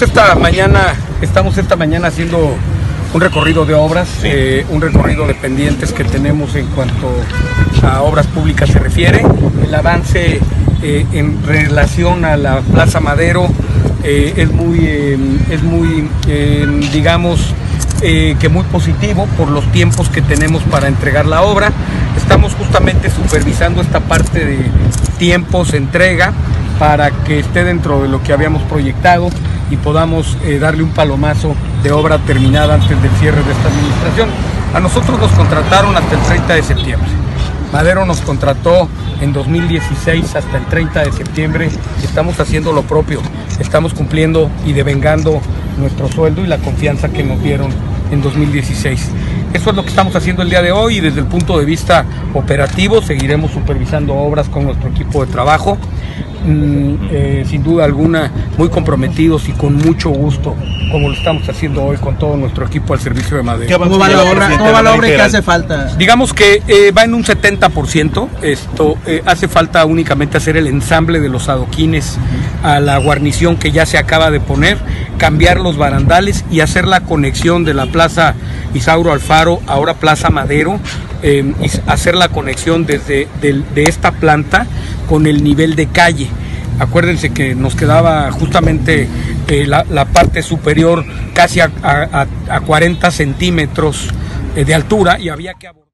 Estamos esta mañana haciendo un recorrido de obras, un recorrido de pendientes que tenemos en cuanto a obras públicas se refiere. El avance en relación a la Plaza Madero es muy digamos, que muy positivo por los tiempos que tenemos para entregar la obra. Estamos justamente supervisando esta parte de tiempos, entrega, para que esté dentro de lo que habíamos proyectado y podamos darle un palomazo de obra terminada antes del cierre de esta administración. A nosotros nos contrataron hasta el 30 de septiembre. Madero nos contrató en 2016 hasta el 30 de septiembre. Estamos haciendo lo propio, estamos cumpliendo y devengando nuestro sueldo y la confianza que nos dieron en 2016. Eso es lo que estamos haciendo el día de hoy, y desde el punto de vista operativo seguiremos supervisando obras con nuestro equipo de trabajo. Sin duda alguna muy comprometidos y con mucho gusto, como lo estamos haciendo hoy con todo nuestro equipo al servicio de Madero. ¿Cómo va la obra? ¿Cómo va la obra y qué hace falta? Digamos que va en un 70%. Hace falta únicamente hacer el ensamble de los adoquines a la guarnición que ya se acaba de poner, cambiar los barandales y hacer la conexión de la Plaza Isauro Alfaro, ahora Plaza Madero, y hacer la conexión de esta planta con el nivel de calle. Acuérdense que nos quedaba justamente la parte superior casi a 40 centímetros de altura y había que abordar.